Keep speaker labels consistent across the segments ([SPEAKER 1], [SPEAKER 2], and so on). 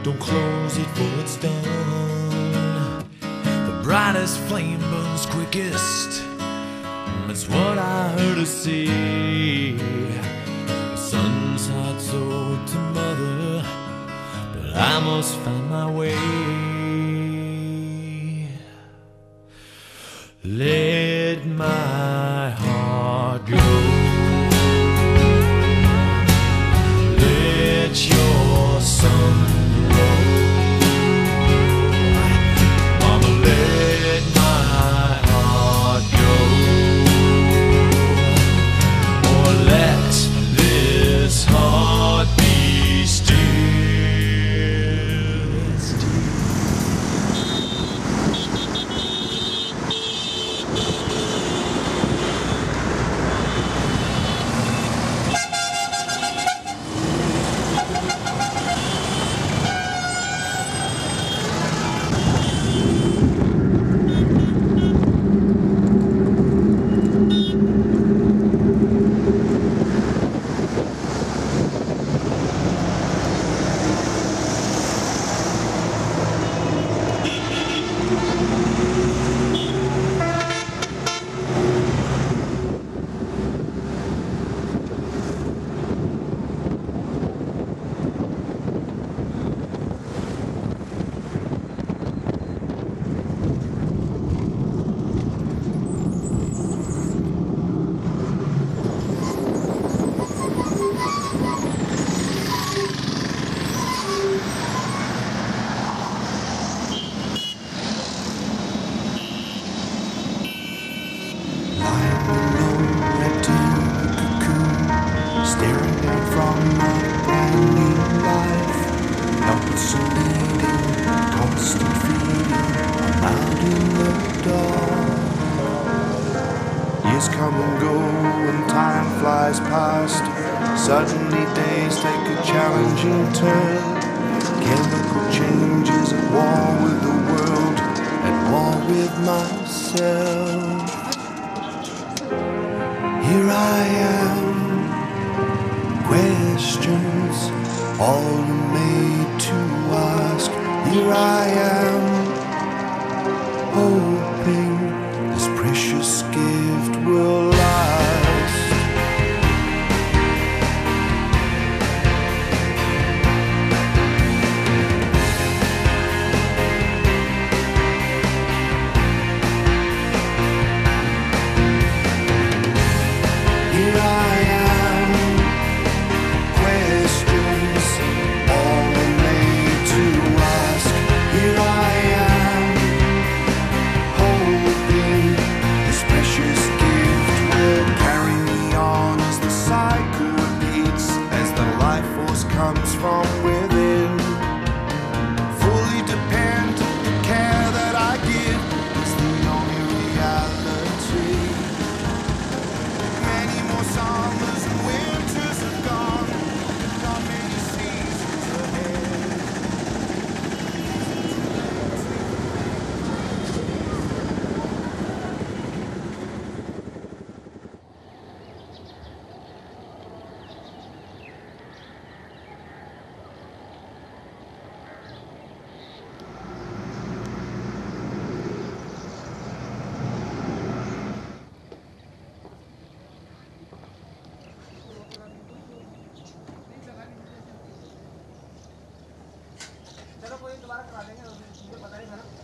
[SPEAKER 1] Don't close it for it's done. The brightest flame burns quickest. That's what I heard her say. The sun's hot, so to mother, but I must find my way. Let my heart go. Let your sun glow. Mama, let my heart go. Or let this heart be still.
[SPEAKER 2] Years come and go and time flies past. Suddenly days take a challenging turn. Chemical changes at war with the world, at war with myself. Here I am, questions all made to ask. Here I am, hoping this precious gift will last. Here I am, questions all made to ask. Here I am, hoping this precious gift will carry me on as the cycle repeats, as the life force comes from within. Fully dependent, the care that I give is the only reality. Many more summers and winters have gone, not many seasons ahead.
[SPEAKER 3] चलो कोई दोबारा करा देंगे, मुझे पता नहीं था ना।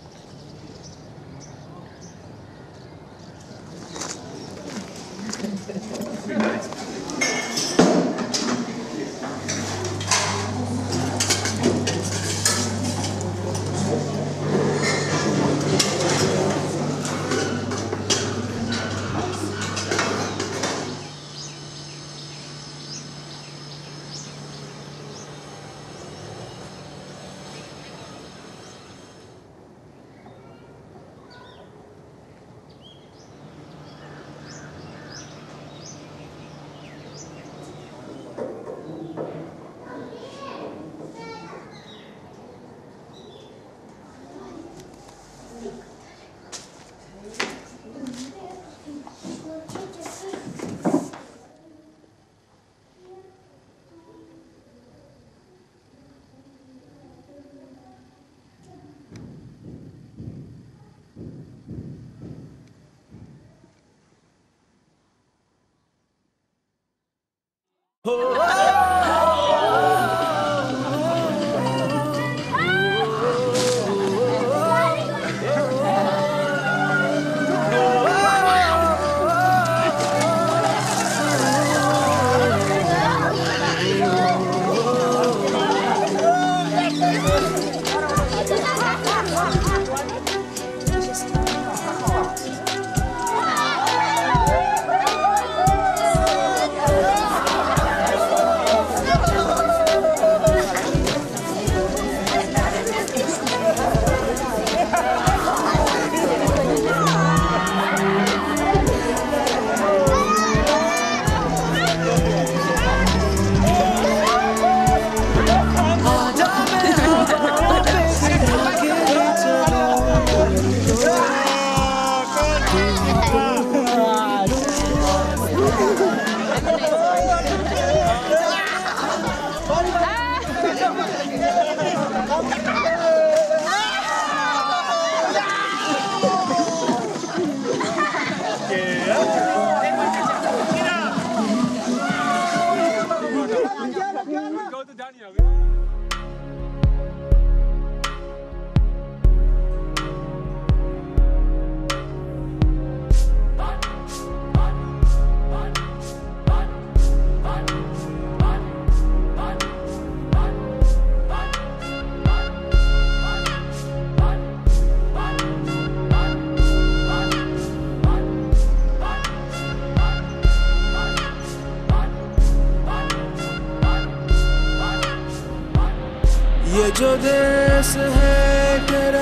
[SPEAKER 1] ये जो देश है तेरा,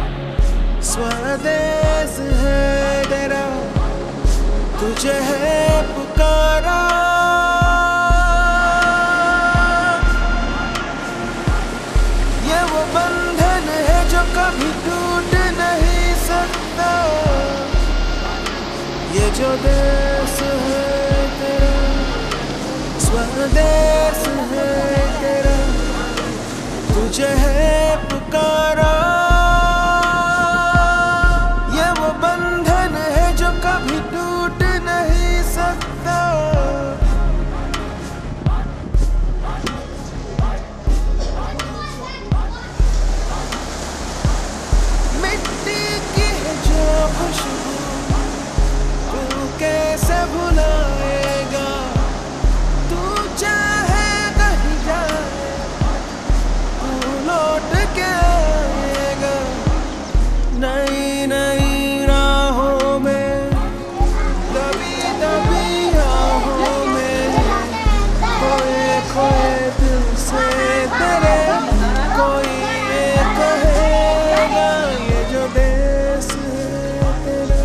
[SPEAKER 1] स्वदेश है तेरा, तुझे है पुकारा। ये वो बंधन है जो कभी टूट नहीं सकता। ये जो देश है तेरा, स्वदेश है तेरा, तुझे है पुकारा। ये वो बंधन है जो कभी टूट नहीं सकता। मिट्टी की है जो खुशबू, तू कैसे भुलाएगा। तू चाहे कहीं जाए, लौट के आएगा। नई नई राहों में, दबी दबी राहों में, खोए खोए दिल से तेरे कोई ये कहेगा। ये जो देश है तेरा,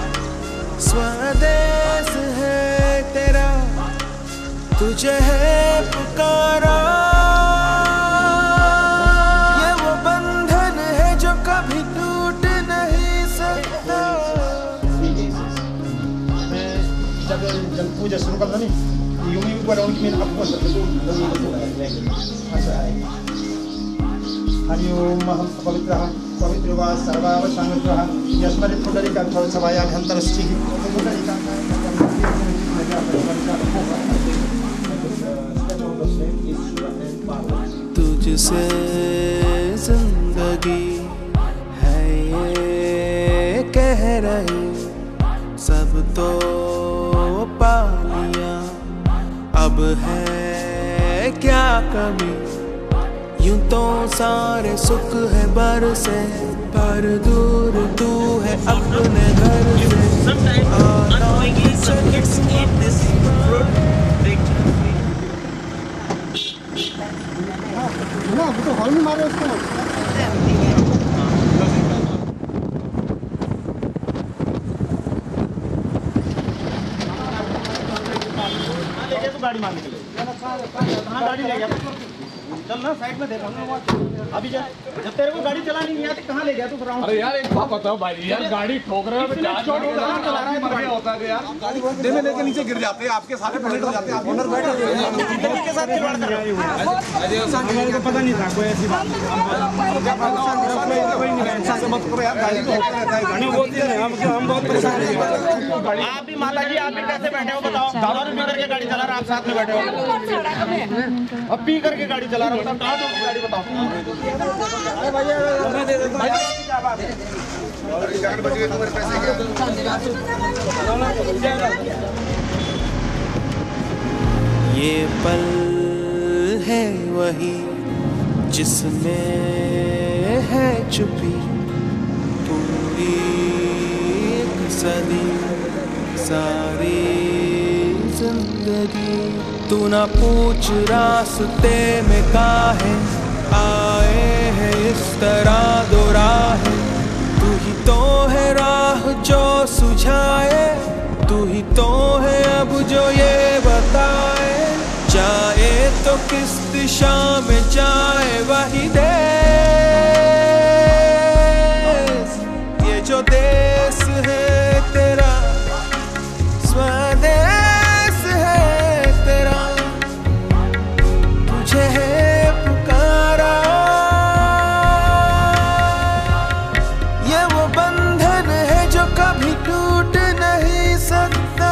[SPEAKER 1] स्वदेश है तेरा, तुझे है पुकारा।
[SPEAKER 4] जब पूजा शुरू करना नहीं यूं ही ऊपर उनकी मेरे आपको हरि ओम हम पवित्रः पवित्रवा सर्वाव संगतः यस्मरि पुंडरीका सभाया अंतरश्ची
[SPEAKER 1] तुझसे जिंदगी है ये कह रही, सब तो पा लिया, अब है क्या कमी। यूं तो सारे सुख है बरसे, पर दूर तू है अपने घर से।
[SPEAKER 3] ना वो तो हॉल में मारे उसको।
[SPEAKER 4] गाड़ी मारने के लिए गाड़ी ले गया। चल ना साइड में देखो ना अभी जब तेरे को गाड़ी चलानी नहीं आती कहाँ ले गया तू राउंड?
[SPEAKER 5] अरे यार एक बात बताओ भाई, यार गाड़ी ठोक रहे हो
[SPEAKER 4] चला रहा है
[SPEAKER 5] बढ़िया होता है यार।
[SPEAKER 6] दे में लेके नीचे गिर जाते हैं, आपके सारे पलट हो जाते हैं। आप ओनर बैठे
[SPEAKER 4] जिंदगी के साथ खिलवाड़ कर रहे हो।
[SPEAKER 6] पता नहीं था कोई ऐसी बात मत करो यार, गाड़ी हम बहुत परेशान हैं।
[SPEAKER 4] आप भी माता जी, आप भी कैसे बैठे हो बताओ? दारू पी करके गाड़ी चला रहा, आप साथ में बैठे हो। अब पी करके गाड़ी चला रहा हूँ, कहाँ दूँ गाड़ी बताओ?
[SPEAKER 1] ये पल है वही जिसमें है चुपी पूरी एक सदी सारी जिंदगी। तू ना पूछ रास्ते में काहे आए हैं इस तरह दो राहें। तू ही तो है राह जो सुझाए, तू ही तो है अब जो ये बताए। जाए तो किस दिशा में जाए वही देश, ये जो देश है तेरा स्वदेश है तेरा। तुझे है पुकारा, ये वो बंधन है जो कभी टूट नहीं सकता।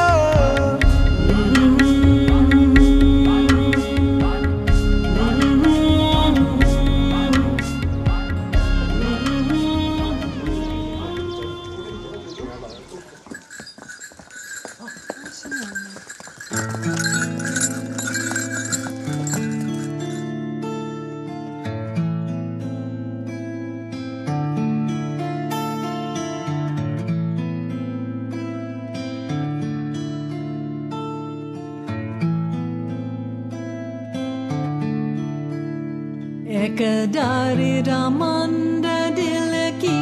[SPEAKER 7] एक डारी रमंद दिल की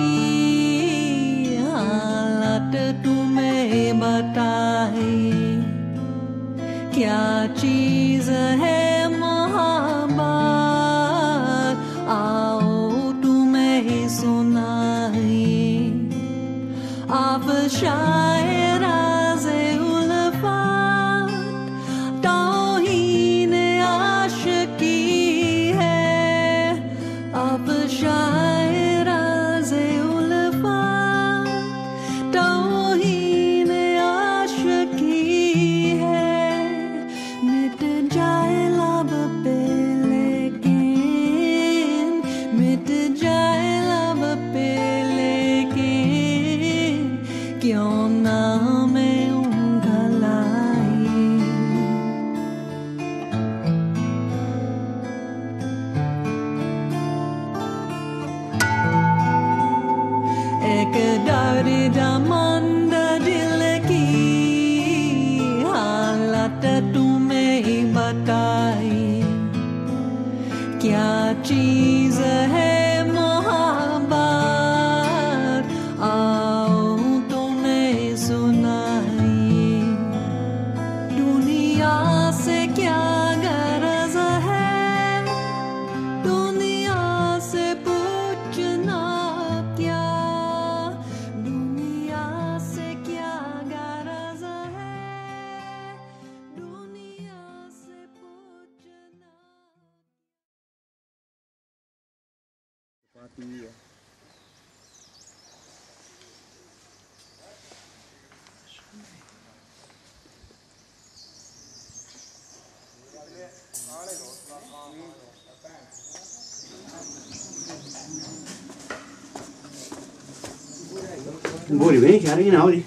[SPEAKER 7] हालत तुम्हें बताए। क्या चीज है मोहब्बत, आओ तुम्हें सुनाए। आप शायरा से उल्फत तौहीन आशिकी है। आप शायरा से उल्फत तौहीन आशिकी है। मिट जाए लब पे लेकिन, मिट जाए लब पे लेकिन, क्यों ना हमें उंगलाए। एक दर्दमंद दिल की हालत तुम्हें बताई। क्या चीज है मोहब्बत, आओ तुम्हें सुनाई। दुनिया से क्या गरज है, दुनिया से पूछना क्या। दुनिया से क्या गरज है, दुनिया से पूछना।
[SPEAKER 6] बोली भाई क्या रही ना हो रही।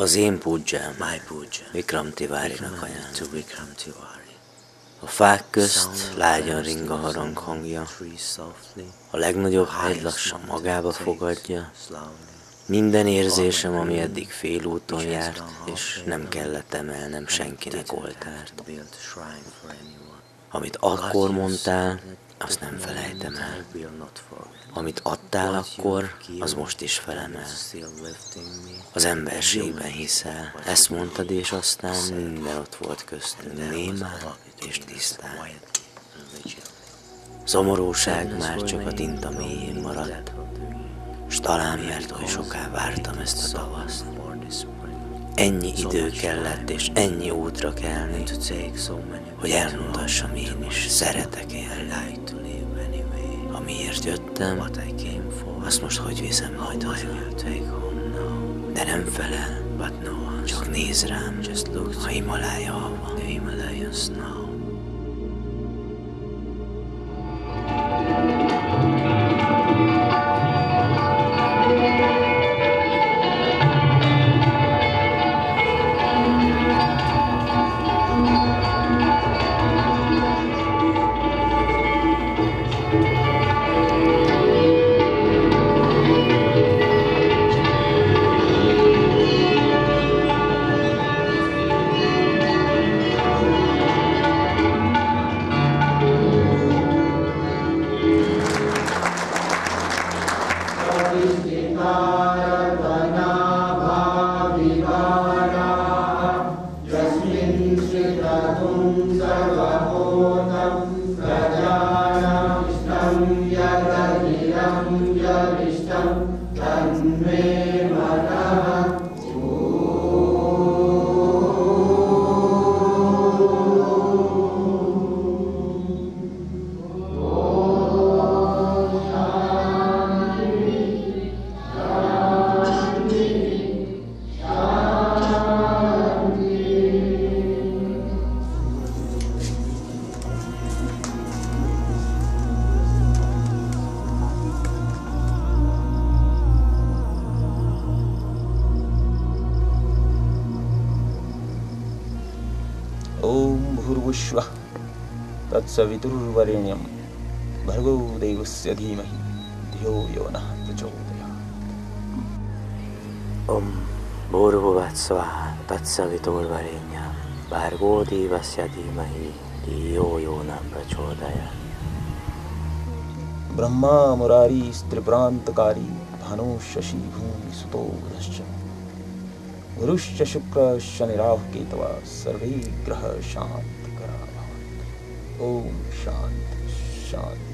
[SPEAKER 8] Az én pudzsám, Vikram Tiwarinak ajánlom. A fák közt lágyan ring a harang hangja, a legnagyobb hegyt lassan magába fogadja. Minden érzésem, ami eddig félúton járt, és nem kellett emelnem senkinek oltárt. Amit akkor mondtál, azt nem felejtem el. Amit adtál akkor, az most is felemel. Az emberségben hiszel, ezt mondtad, és aztán minden ott volt köztünk, némán és tisztán. Szomorúság már csak a tinta mélyén maradt, s talán mert oly soká vártam ezt a tavaszt. Ennyi idő kellett, és ennyi útra kelni, hogy elmutassam én is, szeretek élni. Amiért jöttem, azt most hogy viszem majd haza? De nem felel, csak néz rám, a Himalája hava.
[SPEAKER 9] भूर्भुवस्सुः तत्सवितुर्वरेण्यं भर्गो देवस्य धीमहि धियो यो नः प्रचोदयात्।
[SPEAKER 8] Om Bhurbhuvat Svaha Tatsaviturvarenyam Bhargo Devasya Dhimahi Dhiyo Yo Na Prachodayat.
[SPEAKER 9] Brahma Murari त्रिप्रांतकारी Bhanu Shashi भूमि सुतो बुधश्च गुरुश्च शुक्र शनि राहु केतवः सर्वे ग्रह शांतिकरा भवन्तु। ओम शांति शांति।